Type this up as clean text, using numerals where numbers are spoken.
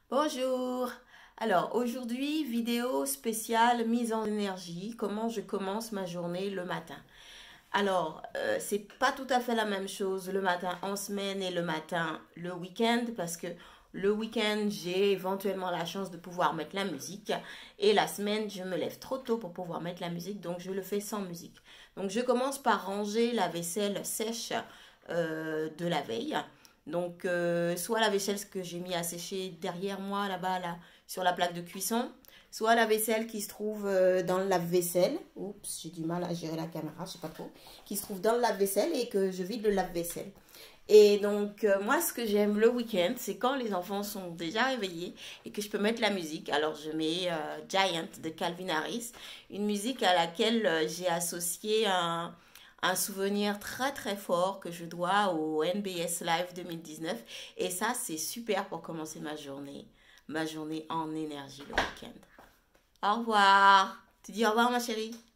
Bonjour. Alors aujourd'hui, vidéo spéciale mise en énergie, comment je commence ma journée le matin. Alors, c'est pas tout à fait la même chose le matin en semaine et le matin le week-end parce que le week-end, j'ai éventuellement la chance de pouvoir mettre la musique et la semaine, je me lève trop tôt pour pouvoir mettre la musique, donc je le fais sans musique. Donc, je commence par ranger la vaisselle sèche de la veille. Donc, soit la vaisselle que j'ai mis à sécher derrière moi, là-bas, là, sur la plaque de cuisson, soit la vaisselle qui se trouve dans le lave-vaisselle. Oups, j'ai du mal à gérer la caméra, je sais pas trop. Qui se trouve dans le lave-vaisselle et que je vide le lave-vaisselle. Et donc, moi, ce que j'aime le week-end, c'est quand les enfants sont déjà réveillés et que je peux mettre la musique. Alors, je mets Giant de Calvin Harris, une musique à laquelle j'ai associé un souvenir très très fort que je dois au NBS Live 2019. Et ça, c'est super pour commencer ma journée en énergie le week-end. Au revoir. Tu dis au revoir, ma chérie.